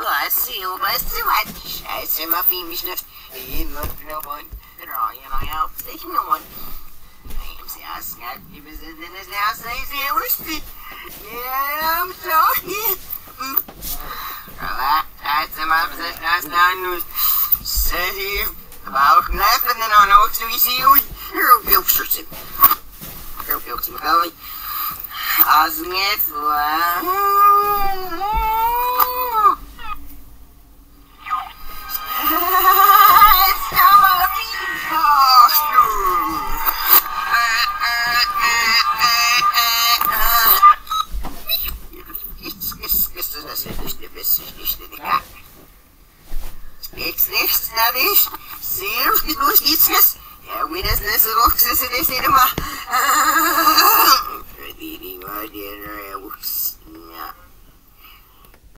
weißt du was? Scheiße, Muffy, mich nicht. Immer knobeln. Draaien op zich noemen. I'm zelfs net, die bezitten is nou steeds heel rustig. Ja, I'm sorry. Laat ze maar bezet naast nou. Zet hier. Bouw kneppen en dan ook zoiets hier. Hier ook heel zitten. Hier ook heel zitten. Als net niks, dat is zeer goed iets. Ja, wie dat is ook zo, ze is helemaal. Die maar die